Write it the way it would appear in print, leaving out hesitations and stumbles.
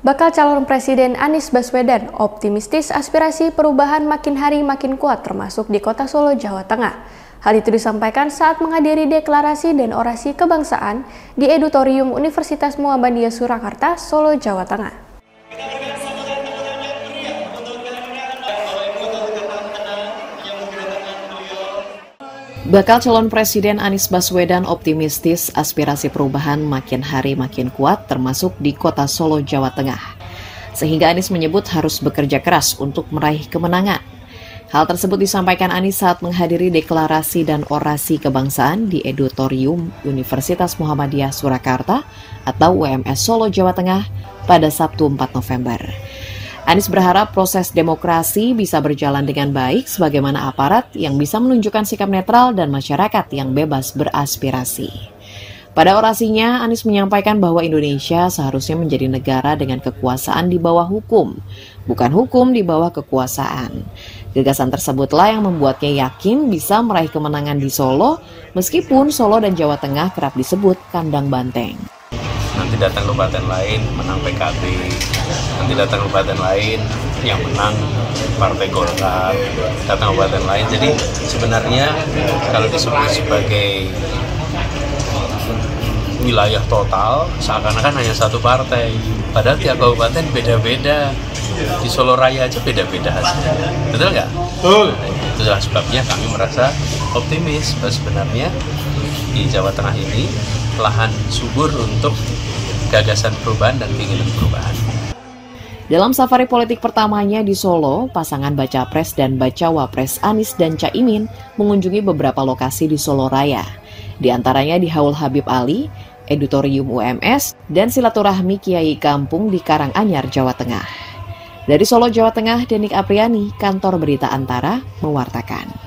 Bakal calon Presiden Anies Baswedan optimistis aspirasi perubahan makin hari makin kuat termasuk di Kota Solo, Jawa Tengah. Hal itu disampaikan saat menghadiri deklarasi dan orasi kebangsaan di Auditorium Universitas Muhammadiyah Surakarta, Solo, Jawa Tengah. Bakal calon Presiden Anies Baswedan optimistis aspirasi perubahan makin hari makin kuat termasuk di Kota Solo, Jawa Tengah. Sehingga Anies menyebut harus bekerja keras untuk meraih kemenangan. Hal tersebut disampaikan Anies saat menghadiri deklarasi dan orasi kebangsaan di Auditorium Universitas Muhammadiyah Surakarta atau UMS Solo, Jawa Tengah pada Sabtu 4 November. Anies berharap proses demokrasi bisa berjalan dengan baik sebagaimana aparat yang bisa menunjukkan sikap netral dan masyarakat yang bebas beraspirasi. Pada orasinya, Anies menyampaikan bahwa Indonesia seharusnya menjadi negara dengan kekuasaan di bawah hukum, bukan hukum di bawah kekuasaan. Gagasan tersebutlah yang membuatnya yakin bisa meraih kemenangan di Solo, meskipun Solo dan Jawa Tengah kerap disebut kandang banteng. Nanti datang kabupaten lain menang PKB, nanti datang kabupaten lain yang menang Partai Golkar, datang kabupaten lain. Jadi sebenarnya kalau disebut sebagai wilayah total, seakan-akan hanya satu partai. Padahal tiap kabupaten beda-beda. Di Solo Raya aja beda-beda hasilnya. Betul nggak? Betul. Itulah sebabnya kami merasa optimis bahwa sebenarnya di Jawa Tengah ini lahan subur untuk gagasan perubahan dan keinginan perubahan. Dalam safari politik pertamanya di Solo, pasangan Baca Pres dan Bacawa Pres Anies dan Caimin mengunjungi beberapa lokasi di Solo Raya. Di antaranya di Haul Habib Ali, Auditorium UMS, dan silaturahmi Kiai Kampung di Karanganyar, Jawa Tengah. Dari Solo, Jawa Tengah, Denik Apriani, Kantor Berita Antara, mewartakan.